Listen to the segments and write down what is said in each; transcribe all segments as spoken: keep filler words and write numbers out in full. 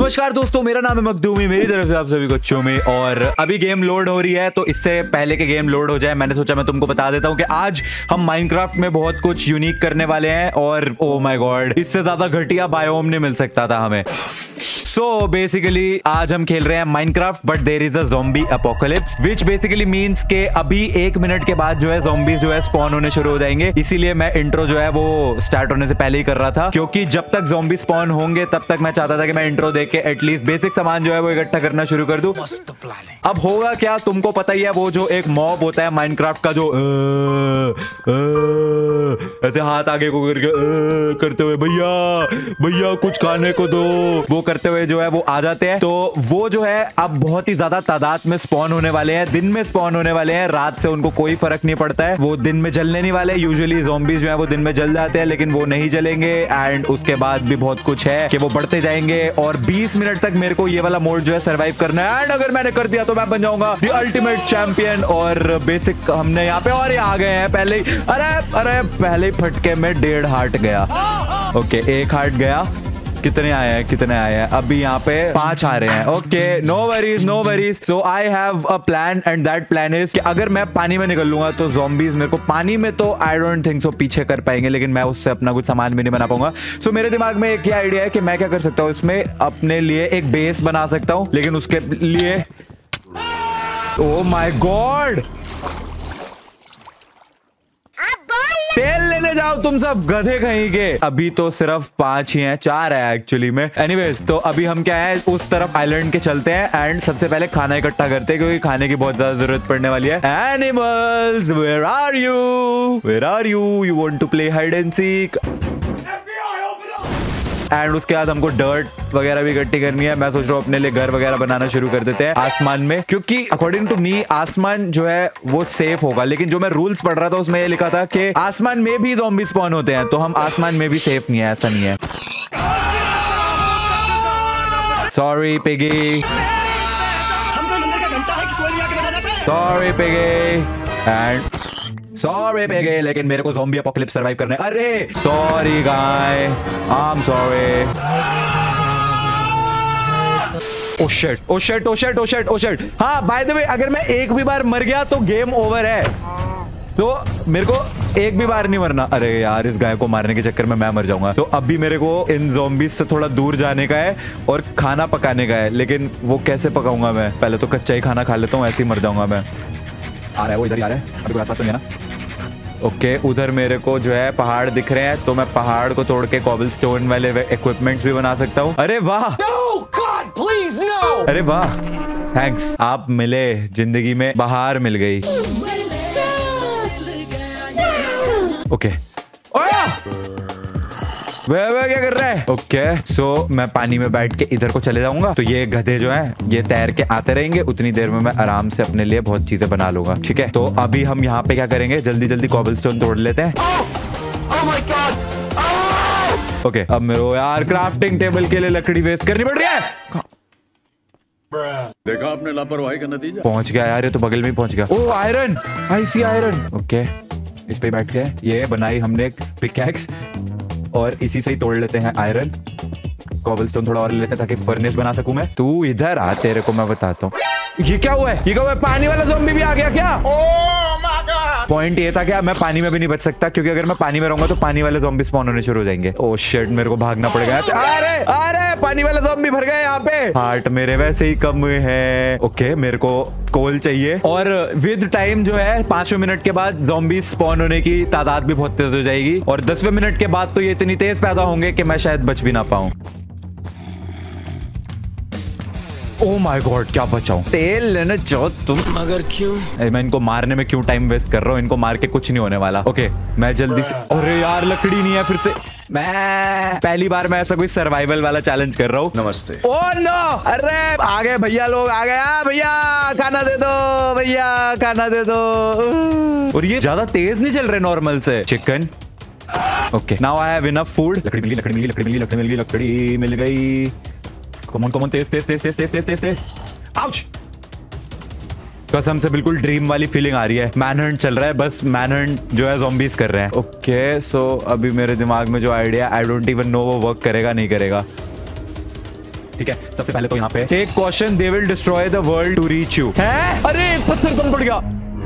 नमस्कार दोस्तों, मेरा नाम है मखदूमी, मेरी तरफ से आप सभी को चुमी। और अभी गेम लोड हो रही है, तो इससे पहले के गेम लोड हो जाए मैंने सोचा मैं तुमको बता देता हूँ कि आज हम माइनक्राफ्ट में बहुत कुछ यूनिक करने वाले हैं। और ओ माय गॉड, इससे ज्यादा घटिया बायोम नहीं मिल सकता था हमें। सो so, बेसिकली आज हम खेल रहे हैं Minecraft, but there is a zombie apocalypse, which basically means के अभी एक मिनट के बाद जो है ज़ॉम्बीज जो है स्पॉन होने शुरू हो जाएंगे। इसीलिए मैं इंट्रो जो है वो स्टार्ट होने से पहले ही कर रहा था, क्योंकि जब तक ज़ॉम्बी स्पॉन होंगे तब तक मैं चाहता था कि मैं इंट्रो देख के एटलीस्ट बेसिक सामान जो है वो इकट्ठा करना शुरू कर दूं। अब होगा क्या तुमको पता ही है, वो जो एक मॉब होता है माइनक्राफ्ट का, जो आ, आ, ऐसे हाथ आगे को करके आ, करते हुए भैया भैया कुछ खाने को दो, वो करते हुए जो है वो आ जाते हैं। तो वो जो है अब बहुत ही ज्यादा तादाद में स्पॉन होने वाले हैं, दिन में स्पॉन होने वाले हैं, रात से उनको कोई फर्क नहीं पड़ता है, वो दिन में जलने नहीं वाले। यूजुअली ज़ॉम्बीज जो है वो दिन में जल जाते हैं, लेकिन वो नहीं जलेंगे। एंड उसके बाद भी बहुत कुछ है कि वो बढ़ते जाएंगे और बीस मिनट तक मेरे को ये वाला मोड जो है सरवाइव करना है। एंड अगर मैंने कर दिया तो मैं बन जाऊंगा द अल्टीमेट चैंपियन। और बेसिक हमने यहाँ पे और ये आ गए हैं पहले ही। अरे अरे पहले ही फटके में डेढ़ हार्ट गया। ओके, एक हार्ट गया। कितने आए हैं कितने आए हैं अभी यहाँ पे पांच आ रहे हैं। Okay, no worries no worries. So I have a plan and that plan is कि अगर मैं पानी में निकल लूंगा तो ज़ॉम्बीज मेरे को पानी में तो आई डोंट थिंक सो पीछे कर पाएंगे, लेकिन मैं उससे अपना कुछ सामान भी नहीं बना पाऊंगा। सो so, मेरे दिमाग में एक आइडिया है कि मैं क्या कर सकता हूँ, इसमें अपने लिए एक बेस बना सकता हूँ, लेकिन उसके लिए ओ माय गॉड, तेल लेने जाओ तुम सब गधे कहीं के। अभी तो सिर्फ पांच ही हैं, चार है एक्चुअली में। एनीवेज, तो अभी हम क्या है उस तरफ आइलैंड के चलते हैं एंड सबसे पहले खाना इकट्ठा करते हैं, क्योंकि खाने की बहुत ज्यादा जरूरत पड़ने वाली है। Animals, where are you where are you you want to play hide and seek. And उसके बाद हमको डर्ट वगैरह भी इकट्ठी करनी है। मैं सोच रहा हूँ अपने लिए घर वगैरह बनाना शुरू कर देते हैं आसमान में, क्योंकि अकॉर्डिंग टू मी आसमान जो है वो सेफ होगा। लेकिन जो मैं रूल्स पढ़ रहा था उसमें ये लिखा था कि आसमान में भी ज़ॉम्बी स्पॉन होते हैं, तो हम आसमान में भी सेफ नहीं है, ऐसा नहीं है। Sorry piggy, sorry piggy and sorry पे गए, लेकिन मेरे को ज़ॉम्बी अपोकलिप्स सर्वाइव करना है। अरे sorry guy, I am sorry. Oh shit oh shit oh shit oh shit oh shit. हाँ, बाय द वे, अगर मैं एक भी बार मर गया तो गेम ओवर है, तो मेरे को एक भी बार नहीं मरना। अरे यार, इस गाय को मारने के चक्कर में मैं मर जाऊंगा। तो अभी मेरे को इन ज़ॉम्बीज से थोड़ा दूर जाने का है और खाना पकाने का है, लेकिन वो कैसे पकाऊंगा मैं? पहले तो कच्चा ही खाना खा लेता हूँ, ऐसे ही मर जाऊंगा मैं। आ रहा है वो, इधर ही आ रहा है, अभी कोई आसपास तो नहीं है ना। ओके okay, उधर मेरे को जो है पहाड़ दिख रहे हैं, तो मैं पहाड़ को तोड़ के कॉबलस्टोन वाले इक्विपमेंट्स भी बना सकता हूँ। अरे वाह, no, God, please, no! अरे वाह, थैंक्स, आप मिले, जिंदगी में बाहर मिल गई। ओके, वे वे क्या कर रहा है? ओके, सो मैं पानी में बैठ के इधर को चले जाऊंगा, तो ये गधे जो हैं ये तैर के आते रहेंगे। उतनी देर में मैं आराम से अपने लिए बहुत चीजें बना लूंगा। ठीक है, तो अभी हम यहाँ पे क्या करेंगे, जल्दी जल्दी कॉबलस्टोन तोड़ लेते हैं। ओके, अब मेरे को यार क्राफ्टिंग टेबल के लिए लकड़ी वेस्ट करनी पड़ रही है। देखा आपने लापरवाही का नतीजा। पहुंच गया यार, ये तो बगल में ही पहुंच गया। Oh iron, I see iron. Okay, इस पे बैठ के ये बनाई हमने एक पिकैक्स, और इसी से ही तोड़ लेते हैं आयरन। कॉबलस्टोन थोड़ा और ले लेते हैं ताकि फर्नेस बना सकूं मैं। तू इधर आ, तेरे को मैं बताता हूँ। ये क्या हुआ है? ये क्या हुआ है? पानी वाला ज़ॉम्बी भी आ गया क्या? Oh my God! पॉइंट ये था कि मैं पानी में भी नहीं बच सकता, क्योंकि अगर मैं पानी में रहूंगा तो पानी वाले ज़ॉम्बी स्पॉन होने शुरू हो जाएंगे। ओह शिट, मेरे को भागना पड़ेगा। अरे अरे, पानी वाले ज़ॉम्बी भर गए यहाँ पे। हार्ट मेरे वैसे ही कम है। ओके, मेरे को कोल चाहिए, और विद टाइम जो है पांचवें मिनट के बाद ज़ॉम्बी स्पॉन होने की तादाद भी बहुत तेज हो जाएगी, और दसवें मिनट के बाद तो ये इतनी तेज पैदा होंगे कि मैं शायद बच भी ना पाऊं। ओह माय गॉड, क्या बचाऊं? तेल लेने जाओ तुम। मगर क्यों? मैं इनको मारने में क्यों टाइम वेस्ट कर रहा हूँ? इनको मार के कुछ नहीं होने वाला। ओके, मैं जल्दी से। अरे यार, लकड़ी नहीं है फिर से। मैं पहली बार मैं ऐसा कोई सर्वाइवल वाला चैलेंज कर रहा हूँ। नमस्ते। ओह नो, अरे आ गए भैया लोग, आ गया भैया, खाना दे दो भैया, खाना दे दो। और ये ज्यादा तेज नहीं चल रहे नॉर्मल से। Chicken. Okay, now I have enough food. लकड़ी मिली, लकड़ी मिली, लकड़ी मिली, लकड़ी मिल गई, लकड़ी मिल गई। कमन कमन, तेज तेज तेज तेज तेज तेज तेज तेज। आउच! कसम से बिल्कुल ड्रीम वाली फीलिंग आ रही है। मैनहंट चल रहा है, बस मैनहंट जो है ज़ॉम्बीज कर रहे हैं। ओके, सो अभी मेरे दिमाग में जो idea, I don't even know वो वर्क करेगा नहीं करेगा। ठीक है, सबसे पहले तो यहाँ पे take caution, they will destroy the world to reach you. है? अरे एक पत्थर कम पड़ गया।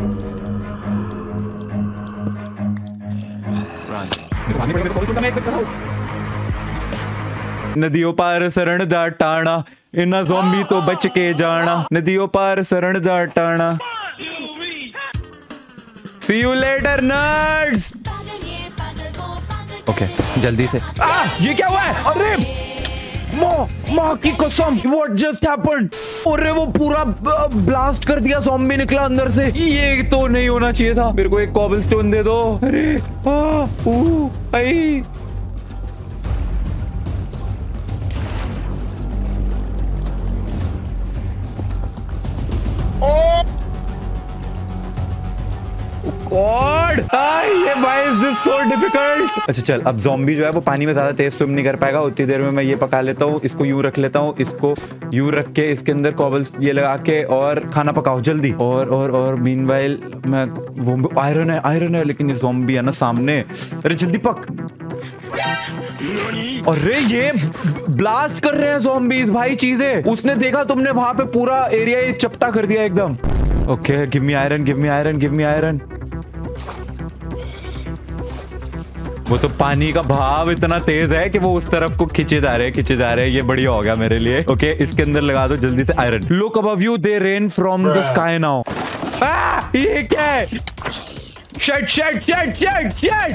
नदियों पार शरण दा टाणा, इना ज़ॉम्बी तो बच के जाना। नदियों पार शरण दा टाणा। See you later, nerds. Okay okay, जल्दी से। आ, ये क्या हुआ है? अरे माँ माँ की कसम, what just happened? अरे वो पूरा ब्लास्ट कर दिया, ज़ॉम्बी निकला अंदर से। ये तो नहीं होना चाहिए था। मेरे को एक कॉबलस्टोन दे दो। अरे आ, ऊ, आई। God! ये why is this so difficult? अच्छा चल, अब ज़ॉम्बी जो है वो पानी में ज्यादा तेज स्विम नहीं कर पाएगा। उतनी देर में मैं ये पका लेता हूँ, इसको यूं रख लेता हूँ, इसको यूं रख के इसके अंदर कॉबल्स ये लगा के और खाना पकाओ जल्दी। और और और मीनवाइल मैं वो आयरन है आयरन है लेकिन ये ज़ॉम्बी है ना सामने। अरे जल्दी पक। अरे ये ब्लास्ट कर रहे हैं ज़ॉम्बीज भाई चीजें। उसने देखा तुमने वहां पे पूरा एरिया चपटा कर दिया एकदम। Okay give me iron give me iron give me iron. वो तो पानी का भाव इतना तेज है कि वो उस तरफ को खींचे जा रहे हैं खींचे जा रहे हैं। ये बढ़िया हो गया मेरे लिए। ओके इसके अंदर लगा दो जल्दी से iron. Look above you, they rain from the sky now. ये क्या है? Shit shit shit shit shit,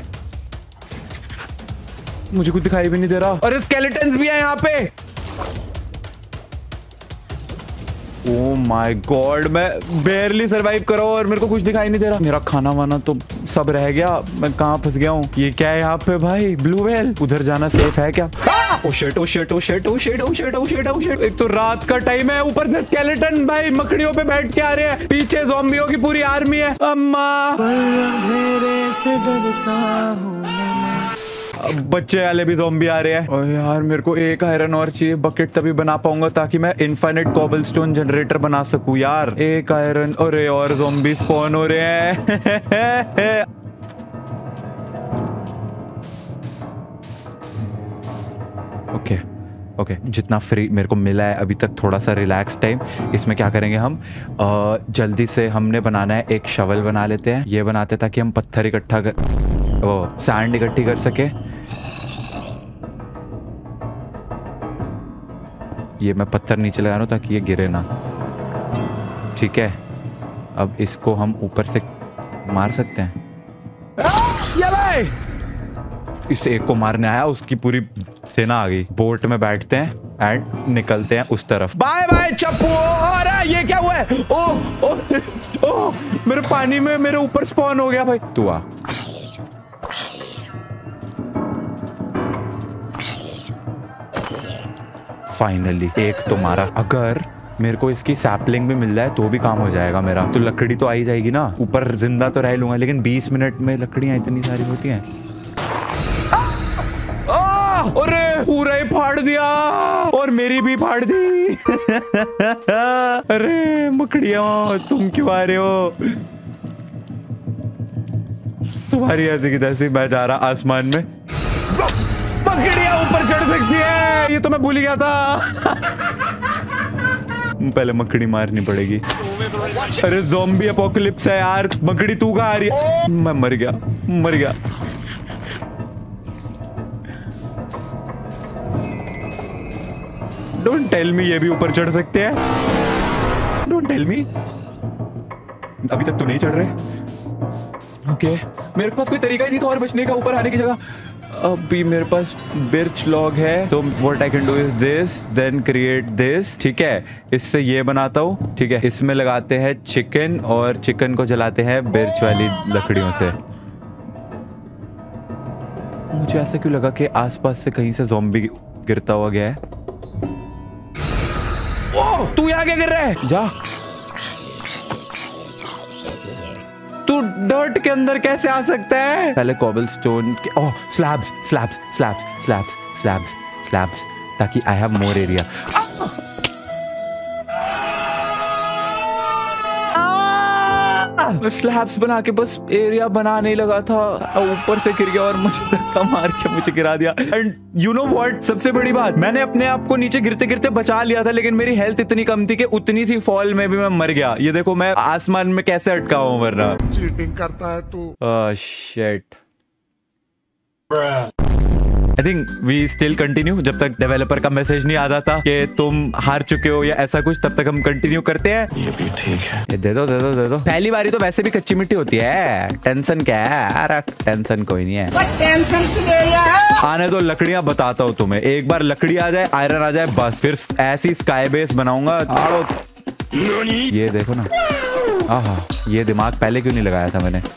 मुझे कुछ दिखाई भी नहीं दे रहा। अरे स्केलेटन्स भी है यहाँ पे। ओह माय गॉड, मैं बेयरली सरवाइव कर रहा हूँ और मेरे को कुछ दिखाई नहीं दे रहा। मेरा खाना वाना तो सब रह गया। मैं कहाँ फंस गया हूँ? ये क्या है यहाँ पे भाई? Blue whale. उधर जाना सेफ है क्या? Oh shit oh shit oh shit oh shit oh shit oh shit oh shit. एक तो रात का टाइम है, ऊपर से स्केलेटन भाई मकड़ियों पे बैठ के आ रहे हैं, पीछे ज़ॉम्बियों की पूरी आर्मी है। अम्मा अंधेरे से डरता हूँ, बच्चे वाले भी ज़ॉम्बी आ रहे हैं। और यार मेरे को एक आयरन और चाहिए, बकेट तभी बना पाऊंगा ताकि मैं इनफाइनाइट कॉबलस्टोन जनरेटर बना सकूं। यार एक आयरन। अरे और ज़ॉम्बी स्पॉन हो रहे हैं। ओके ओके जितना फ्री मेरे को मिला है अभी तक, थोड़ा सा रिलैक्स टाइम। इसमें क्या करेंगे हम? आ, जल्दी से हमने बनाना है एक शवल बना लेते हैं। ये बनाते ताकि हम पत्थर इकट्ठा कर वो सैंड इकट्ठी कर सके। ये मैं पत्थर नीचे लगा रहा हूं ताकि ये गिरे ना। ठीक है, अब इसको हम ऊपर से मार सकते हैं। ये भाई इस एक को मारने आया, उसकी पूरी सेना आ गई। बोट में बैठते हैं एंड निकलते हैं उस तरफ। बाय बाय चप्पू। अरे ये क्या हुआ है? ओ, ओ, ओ, मेरे पानी में मेरे ऊपर स्पॉन हो गया भाई। तू आ। फाइनली एक तो मारा। अगर मेरे को इसकी सैपलिंग भी मिल जाए तो भी काम हो जाएगा मेरा। तो लकड़ी तो आ ही जाएगी ना, ऊपर जिंदा तो रह लूंगा। लेकिन बीस मिनट में लकड़ियां इतनी सारी होती हैं। अरे पूरा ही फाड़ दिया और मेरी भी फाड़ दी। अरे मकड़ियों तुम क्यों आ रहे हो? तुम्हारी ऐसी की तैसी। मैं जा रहा आसमान में। मकड़ियां ऊपर चढ़ सकती है, ये तो मैं भूल गया था। पहले मकड़ी मारनी पड़ेगी। अरे ज़ॉम्बी एपोकलिप्स है यार। मकड़ी तू कहाँ आ रही है? मैं मर गया मर गया। डोंट टेल मी ये भी ऊपर चढ़ सकते हैं। Don't tell me. अभी तक तो नहीं चढ़ रहे। Okay okay. मेरे पास कोई तरीका ही नहीं था और बचने का ऊपर आने की जगह। अभी मेरे पास बिर्च लॉग है तो what I can do is this, then create this. ठीक है, इससे ये बनाता हूँ। ठीक है, इसमें लगाते हैं चिकन और चिकन को जलाते हैं बिर्च वाली लकड़ियों से। मुझे ऐसा क्यों लगा कि आसपास से कहीं से ज़ॉम्बी गिरता हुआ गया है। ओह, तू यहाँ क्या कर रहा है? जा। तू डर्ट के अंदर कैसे आ सकता है? पहले कॉबलस्टोन के oh slabs slabs slabs slabs slabs slabs ताकि आई हैव मोर एरिया। मैं स्लैब्स बना के बस एरिया बना नहीं लगा था, ऊपर से गिर गया और मुझे धक्का मार के मुझे गिरा दिया। एंड यू नो व्हाट, सबसे बड़ी बात, मैंने अपने आप को नीचे गिरते गिरते बचा लिया था, लेकिन मेरी हेल्थ इतनी कम थी कि उतनी सी फॉल में भी मैं मर गया। ये देखो मैं आसमान में कैसे अटका हूँ वरना। चीटिंग करता है तू। Oh shit. I think we still continue जब तक डेवलपर का मैसेज नहीं आता था कि तुम हार चुके हो या ऐसा कुछ, तब तक हम कंटिन्यू करते हैं। ये भी ठीक है। ये दे दो दे दो दे दो। पहली बारी तो वैसे भी कच्ची मिट्टी होती है, टेंशन क्या है? अरे टेंशन कोई नहीं है। टेंशन आने दो, लकड़ियां बताता हूँ तुम्हें। एक बार लकड़ी आ जाए, आयरन आ जाए, बस फिर ऐसी स्काई बेस बनाऊंगा। ये देखो ना, आहा, ये दिमाग पहले क्यों नहीं लगाया था मैंने।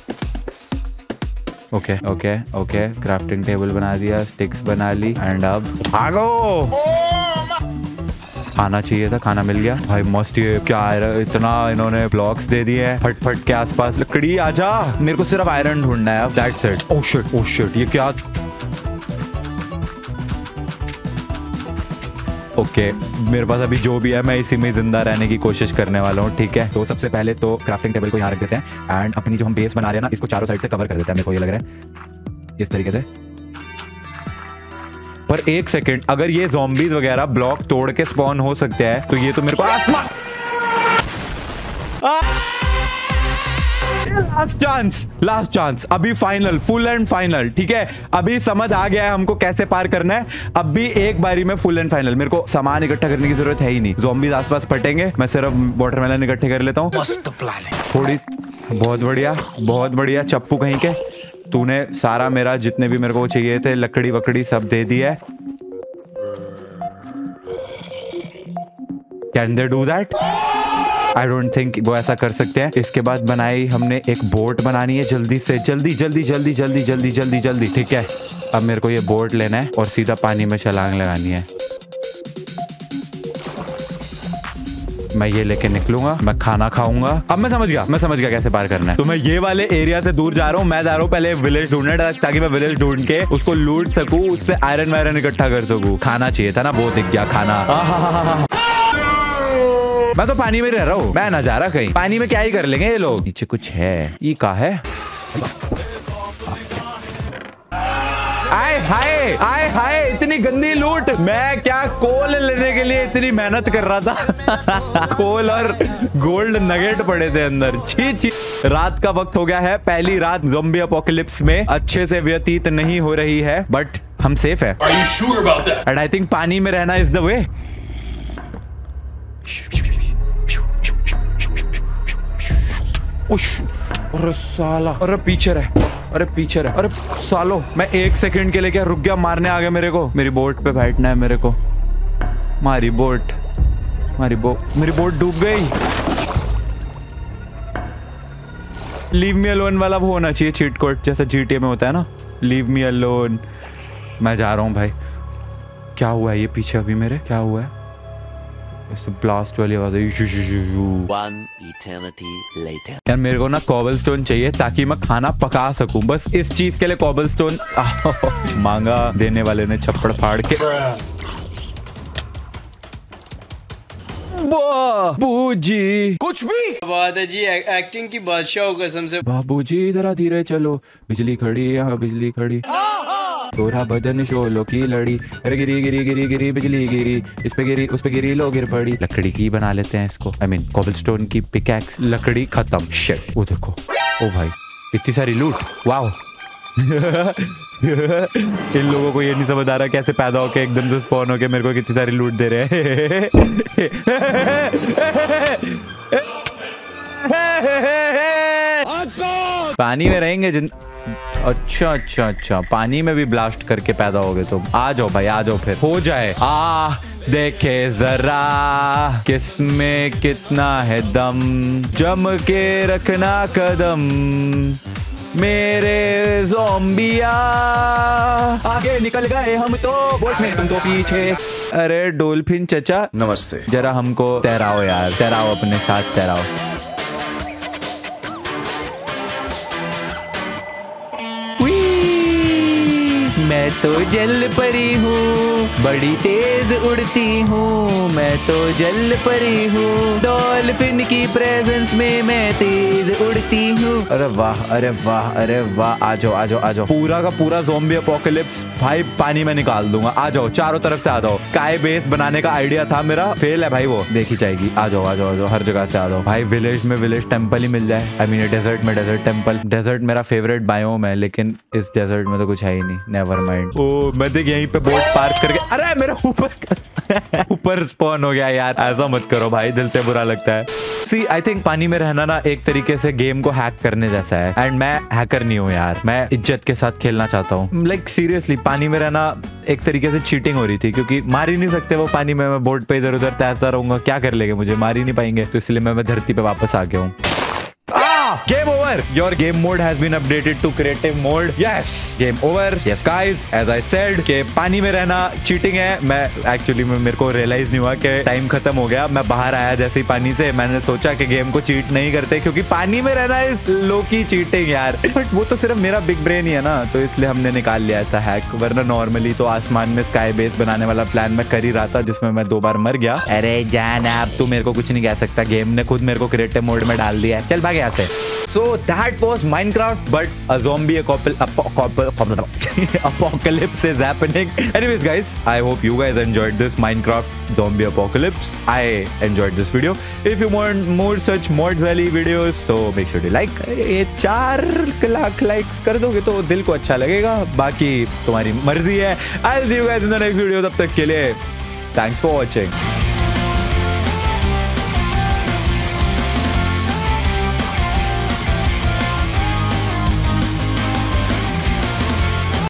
Okay okay okay, crafting table बना दिया, स्टिक्स बना ली, एंड अब भागो। खाना चाहिए था, खाना मिल गया भाई। मस्त। ये क्या है, इतना इन्होंने ब्लॉक्स दे दिए हैं। फट फट के आसपास लकड़ी आजा, मेरे को सिर्फ आयरन ढूंढना है अब, that's it. Oh shit oh shit, ये क्या। ओके okay, मेरे पास अभी जो भी है मैं इसी में जिंदा रहने की कोशिश करने वाला हूँ, ठीक है। तो सबसे पहले तो क्राफ्टिंग टेबल को यहाँ रख देते हैं, एंड अपनी जो हम बेस बना रहे हैं ना, इसको चारों साइड से कवर कर देते हैं। मेरे को ये लग रहा है इस तरीके से। पर एक सेकंड, अगर ये ज़ॉम्बीज वगैरह ब्लॉक तोड़ के स्पॉन हो सकते हैं, तो ये तो मेरे को आसमान। लास्ट चांस, लास्ट चांस, अभी फाइनल, फुल एंड फाइनल, ठीक है। अभी समझ आ गया है हमको कैसे पार करना है। अब भी एक बारी में फुल एंड फाइनल। मेरे को सामान इकट्ठा करने की जरूरत है ही नहीं, ज़ॉम्बीज आसपास फटेंगे, मैं सिर्फ वाटरमेलन इकट्ठे कर लेता हूँ। मस्त प्लान है। थोड़ी, बहुत बढ़िया बहुत बढ़िया। चप्पू कहीं के, तूने सारा मेरा जितने भी मेरे को चाहिए थे लकड़ी वकड़ी सब दे दी है। Can they do that? I don't think वो ऐसा कर सकते हैं। इसके बाद बनाई हमने एक बोट बनानी है, जल्दी से जल्दी जल्दी जल्दी जल्दी जल्दी जल्दी जल्दी, ठीक है। अब मेरे को ये बोट लेना है और सीधा पानी में छलांग लगानी है। मैं ये लेके निकलूंगा, मैं खाना खाऊंगा। अब मैं समझ गया, मैं समझ गया कैसे पार करना है। तो मैं ये वाले एरिया से दूर जा रहा हूँ। मैं जा रहा हूँ पहले विलेज ढूंढने, ताकि मैं विलेज ढूंढ के उसको लूट सकूं, उससे आयरन वायरन इकट्ठा कर सकूं। खाना चाहिए था ना, वो दिख गया खाना। मैं तो पानी में रह रहा हूँ, मैं ना जा रहा कहीं। पानी में क्या ही कर लेंगे ये लोग। नीचे कुछ है, ये क्या है? आए हाय आए हाय, इतनी गंदी लूट। मैं क्या कोल लेने के लिए इतनी मेहनत कर रहा था। कोल और गोल्ड नगेट पड़े थे अंदर। छी छी। रात का वक्त हो गया है। पहली रात ज़ॉम्बी अपोकलिप्स में अच्छे से व्यतीत नहीं हो रही है, बट हम सेफ है। Are you sure about that? And I think पानी में रहना इज द वे। अरे साला, अरे पीछे रहे, अरे पीछे रहे, अरे सालो। मैं एक सेकंड के लिए क्या रुक गया, मारने आ गया मेरे को। मेरी बोट पे बैठना है मेरे को। मारी बोट, मारी बोट, मेरी बोट डूब गई। लीव मी अलोन वाला वो होना चाहिए चीट कोड, जैसा जीटीए में होता है ना, लीव मी अलोन। मैं जा रहा हूँ भाई। क्या हुआ है ये पीछे अभी मेरे, क्या हुआ है? ब्लास्ट वाली आवाज है। One eternity later. यार मेरे को ना कॉबलस्टोन चाहिए ताकि मैं खाना पका सकूं। बस इस चीज के लिए कॉबलस्टोन मांगा, देने वाले ने छप्पड़ फाड़ के। बाबूजी कुछ भी बात है जी, एक्टिंग की बादशाह हो कसम से। बाबूजी जरा धीरे चलो, बिजली खड़ी यहाँ बिजली खड़ी, थोड़ा बदन शोलो की लड़ी। अरे गिरी गिरी गिरी गिरी बिजली गिरी, इस पे गिरी उस पे गिरी, लो गिर पड़ी। लकड़ी की बना लेते हैं इसको, आई मीन कॉबलस्टोन की पिकैक्स। लकड़ी खत्म। शिट, वो देखो, ओ भाई इतनी सारी लूट, वाओ। इन लोगों को ये नहीं समझ आ रहा कैसे पैदा होके एकदम से स्पॉन होके मेरे को कितनी सारी लूट दे रहे हैं। पानी में रहेंगे जिन। अच्छा अच्छा अच्छा, पानी में भी ब्लास्ट करके पैदा हो गए तुम। आ जाओ भाई, आ जाओ, फिर हो जाए। आ देखे जरा किसमें कितना है दम, जम के रखना कदम मेरे ज़ॉम्बिया। आगे निकल गए हम तो, बोट में तुम तो पीछे। अरे डोल्फिन चचा नमस्ते। जरा हमको तैराओ यार, तैराओ अपने साथ तैराओ। मैं तो जल परी हूँ, बड़ी तेज उड़ती हूँ, मैं तो जल परी हूँ, डॉल्फिन की प्रेजेंस में मैं तेज उड़ती हूँ। अरे वाह अरे वाह अरे वाह, आ जाओ आ जाओ आ जाओ, पूरा का पूरा ज़ॉम्बी अपोकलिप्स भाई पानी में निकाल दूंगा। आ जाओ चारों तरफ से आ जाओ। स्काई बेस बनाने का आइडिया था मेरा, फेल है भाई, वो देखी जाएगी। आ जाओ आ जाओ आ जाओ, हर जगह से आ जाओ भाई। विलेज में विलेज टेंपल ही मिल जाए, आई मीन डेजर्ट में डेजर्ट टेंपल। डेजर्ट मेरा फेवरेट बायोम है, लेकिन इस डेजर्ट में तो कुछ है ही नहीं। Never mind. ओ मैं देख यहीं पे बोट पार्क करके, अरे मेरा ऊपर ऊपर स्पॉन हो गया यार। ऐसा मत करो भाई, दिल से बुरा लगता है। सी आई थिंक पानी में रहना ना एक तरीके से गेम को हैक करने जैसा है, एंड मैं हैकर नहीं हूँ यार, मैं इज्जत के साथ खेलना चाहता हूँ। लाइक सीरियसली पानी में रहना एक तरीके से चीटिंग हो रही थी, क्योंकि मार ही नहीं सकते वो पानी में। मैं बोट पे इधर उधर तैरता रहूंगा, क्या कर लेंगे, मुझे मार ही नहीं पाएंगे। तो इसलिए मैं, मैं धरती पे वापस आ गया हूँ। Game over. Your game mode has been updated to creative mode. Yes. Game over. Yes guys. As I said कि पानी में रहना चीटिंग है। मैं एक्चुअली में मेरे को रियलाइज नहीं हुआ कि टाइम खत्म हो गया। मैं बाहर आया जैसे ही पानी से, मैंने सोचा कि गेम को चीट नहीं करते, क्योंकि पानी में रहना इज लो की चीटिंग यार। बट वो तो सिर्फ मेरा बिग ब्रेन ही है ना, तो इसलिए हमने निकाल लिया ऐसा हैक। वरना नॉर्मली तो आसमान में स्काई बेस बनाने वाला प्लान मैं कर ही रहा था, जिसमें मैं दो बार मर गया। अरे जान अब तू मेरे को कुछ नहीं कह सकता, गेम ने खुद मेरे को क्रिएटिव मोड में डाल दिया। चल भाग यहाँ से। So that was Minecraft, but a zombie apocalypse is happening. Anyways, guys, I hope you guys enjoyed this Minecraft zombie apocalypse. I enjoyed this video. If you want more such mods वाली videos, so make sure to like. ये चार lakh likes कर दोगे तो दिल को अच्छा लगेगा, बाकी तुम्हारी मर्जी है। I'll see you guys in the next video. तब तक के लिए thanks for watching.